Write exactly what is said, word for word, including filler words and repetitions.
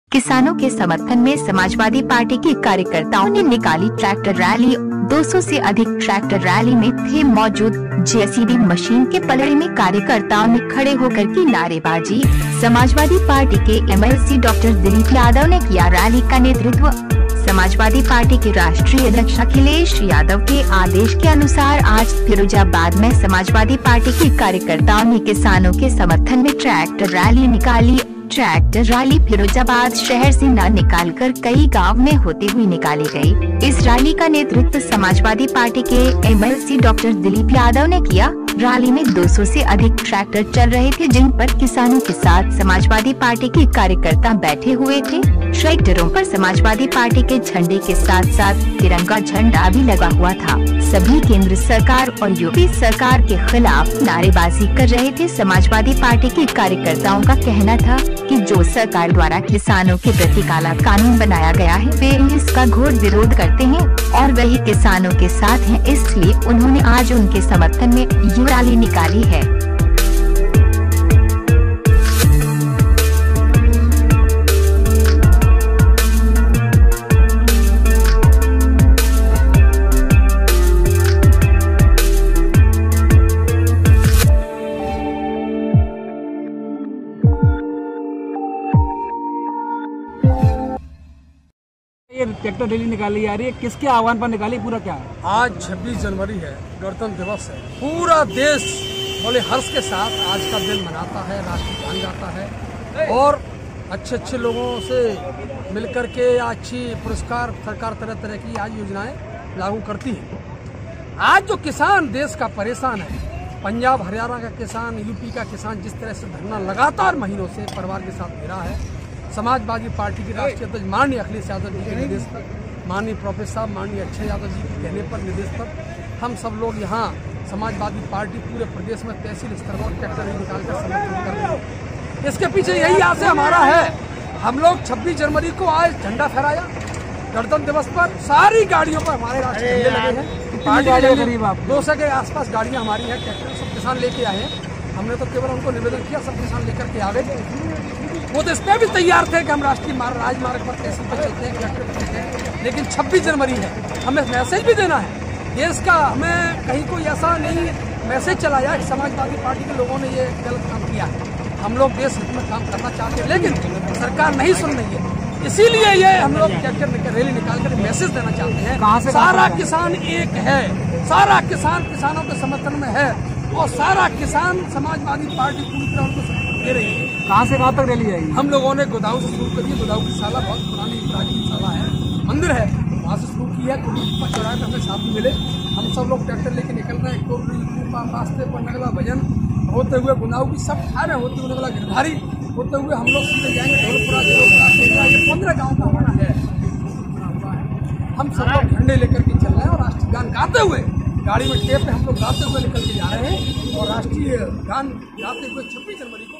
किसानों के समर्थन में समाजवादी पार्टी के कार्यकर्ताओं ने निकाली ट्रैक्टर रैली। दो सौ से अधिक ट्रैक्टर रैली में थे मौजूद। जेसीबी मशीन के पलड़े में कार्यकर्ताओं ने खड़े होकर की नारेबाजी। समाजवादी पार्टी के एमएलसी डॉक्टर दिलीप यादव ने किया रैली का नेतृत्व। समाजवादी पार्टी के राष्ट्रीय अध्यक्ष अखिलेश यादव के आदेश के अनुसार आज फिरोजाबाद में समाजवादी पार्टी के कार्यकर्ताओं ने किसानों के समर्थन में ट्रैक्टर रैली निकाली। ट्रैक्टर रैली फिरोजाबाद शहर से न निकालकर कई गांव में होते हुए निकाली गई। इस रैली का नेतृत्व समाजवादी पार्टी के एमएलसी डॉक्टर दिलीप यादव ने किया। रैली में दो सौ से अधिक ट्रैक्टर चल रहे थे, जिन पर किसानों के साथ समाजवादी पार्टी के कार्यकर्ता बैठे हुए थे। ट्रैक्टरों पर समाजवादी पार्टी के झंडे के साथ साथ तिरंगा झंडा भी लगा हुआ था। सभी केंद्र सरकार और यूपी सरकार के खिलाफ नारेबाजी कर रहे थे। समाजवादी पार्टी के कार्यकर्ताओं का कहना था कि जो सरकार द्वारा किसानों के प्रति काला कानून बनाया गया है, वे इसका घोर विरोध करते हैं और वही किसानों के साथ हैं। इसलिए उन्होंने आज उनके समर्थन में ये रैली निकाली है। ये ट्रैक्टर रैली निकाली जा रही है, किसके आह्वान पर निकाली, पूरा क्या है? आज छब्बीस जनवरी है, गणतंत्र दिवस है। पूरा देश बड़े हर्ष के साथ आज का दिन मनाता है, राष्ट्रीय गान गाता है और अच्छे अच्छे लोगों से मिलकर के अच्छी पुरस्कार सरकार तरह तरह की आज योजनाएं लागू करती है। आज जो किसान देश का परेशान है, पंजाब हरियाणा का किसान, यूपी का किसान जिस तरह से धरना लगातार महीनों से परिवार के साथ दे रहा है, समाजवादी पार्टी के राष्ट्रीय अध्यक्ष माननीय अखिलेश यादव जी के निर्देश पर, माननीय प्रोफेसर साहब माननीय अक्षय यादव जी के कहने पर निर्देश पर हम सब लोग यहाँ समाजवादी पार्टी पूरे प्रदेश में तहसील स्तर पर ट्रैक्टर निकालकर समर्थन कर रहे हैं। इसके पीछे यही आशय हमारा है। हम लोग छब्बीस जनवरी को आज झंडा फहराया। गणतंत्र दिवस पर सारी गाड़ियों पर हमारे राष्ट्रीय झंडे लगे हैं। पार्टी दो सौ के आसपास गाड़ियाँ हमारी हैं, ट्रैक्टर सब किसान लेके आए हैं। हमने तो केवल उनको निवेदन किया, सब किसान लेकर के आ गए। वो तो इस पर भी तैयार थे कि हम राष्ट्रीय राजमार्ग पर तहसील पर चलते हैं, ट्रैक्टर पर चलते हैं, लेकिन छब्बीस जनवरी है, हमें मैसेज भी देना है देश का। हमें कहीं कोई ऐसा नहीं मैसेज चलाया कि समाजवादी पार्टी के लोगों ने ये गलत काम किया है। हम लोग देश हित में काम करना चाहते हैं, लेकिन सरकार नहीं सुन रही है। इसीलिए ये हम लोग ट्रैक्टर रैली निकाल कर मैसेज देना चाहते हैं। कहाँ से सारा किसान एक है, सारा किसान किसानों के समर्थन में है और सारा किसान समाजवादी पार्टी पूरी तरह उनको समर्थन दे रही है। कहाँ से कहाँ तक रैली जाएगी? हम लोगों ने गोदाऊ से शुरू करी है। गोदाऊ की शाला बहुत पुरानी प्राचीन शाला है, मंदिर है, वहाँ से शुरू की है। चौराहे में हमें साथी मिले, हम सब लोग ट्रैक्टर लेके निकल रहे हैं। रास्ते पर नगला भजन होते हुए गोदाऊ की सब ठाने होते हुए नगला गिरधारी होते हुए हम लोग सीधे जाएंगे ढोलपुरा, ढोलपुरा ये पंद्रह गाँव का हमारा है। हम सब लोग झंडे लेकर के चल रहे हैं और राष्ट्रीय गान गाते हुए गाड़ी में टेप में हम लोग गाते हुए निकल के जा रहे हैं और राष्ट्रीय गान गाते हुए छब्बीस जनवरी को